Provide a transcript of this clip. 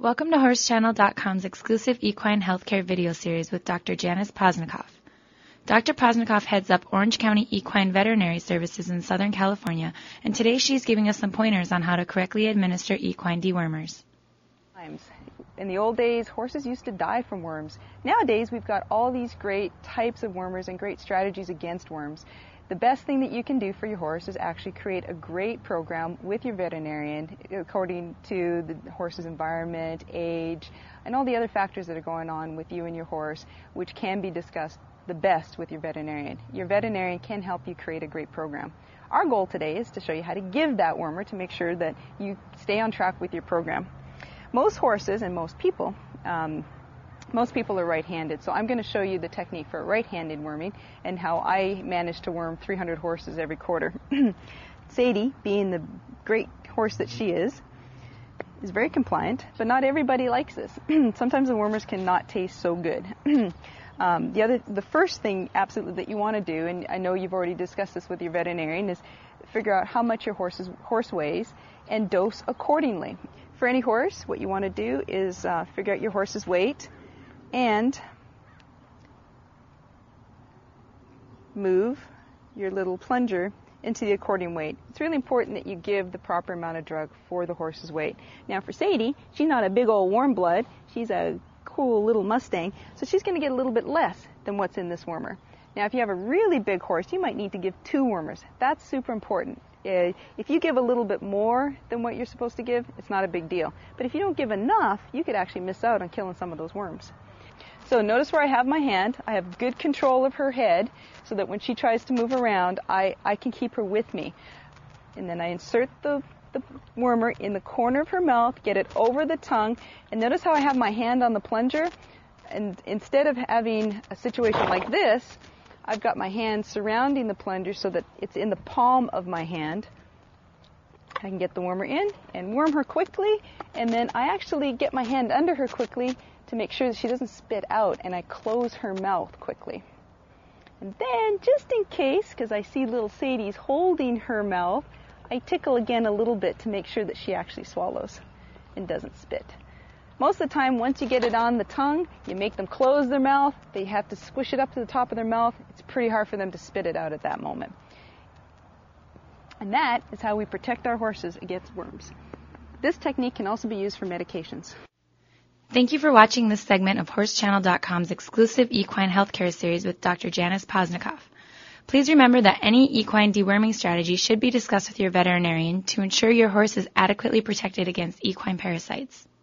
Welcome to HorseChannel.com's exclusive equine healthcare video series with Dr. Janice Posnikoff. Dr. Posnikoff heads up Orange County Equine Veterinary Services in Southern California, and today she's giving us some pointers on how to correctly administer equine dewormers. In the old days, horses used to die from worms. Nowadays, we've got all these great types of wormers and great strategies against worms. The best thing that you can do for your horse is actually create a great program with your veterinarian according to the horse's environment, age, and all the other factors that are going on with you and your horse, which can be discussed the best with your veterinarian. Your veterinarian can help you create a great program. Our goal today is to show you how to give that wormer to make sure that you stay on track with your program. Most horses and most people are right-handed, so I'm going to show you the technique for right-handed worming and how I manage to worm 300 horses every quarter. Sadie, being the great horse that she is very compliant, but not everybody likes this. Sometimes the wormers cannot taste so good. The first thing absolutely that you want to do, and I know you've already discussed this with your veterinarian, is figure out how much your horse weighs and dose accordingly. For any horse, what you want to do is figure out your horse's weight and move your little plunger into the according weight. It's really important that you give the proper amount of drug for the horse's weight. Now for Sadie, she's not a big old warm blood. She's a cool little Mustang, so she's going to get a little bit less than what's in this wormer. Now if you have a really big horse, you might need to give 2 wormers. That's super important. If you give a little bit more than what you're supposed to give, it's not a big deal. But if you don't give enough, you could actually miss out on killing some of those worms. So notice where I have my hand. I have good control of her head so that when she tries to move around, I can keep her with me. And then I insert the wormer in the corner of her mouth, get it over the tongue, and notice how I have my hand on the plunger. And instead of having a situation like this, I've got my hand surrounding the plunger so that it's in the palm of my hand. I can get the wormer in and worm her quickly, and then I actually get my hand under her quickly to make sure that she doesn't spit out, and I close her mouth quickly. And then, just in case, because I see little Sadie's holding her mouth, I tickle again a little bit to make sure that she actually swallows and doesn't spit. Most of the time, once you get it on the tongue, you make them close their mouth. They have to squish it up to the top of their mouth. It's pretty hard for them to spit it out at that moment. And that is how we protect our horses against worms. This technique can also be used for medications. Thank you for watching this segment of HorseChannel.com's exclusive equine healthcare series with Dr. Janice Posnikoff. Please remember that any equine deworming strategy should be discussed with your veterinarian to ensure your horse is adequately protected against equine parasites.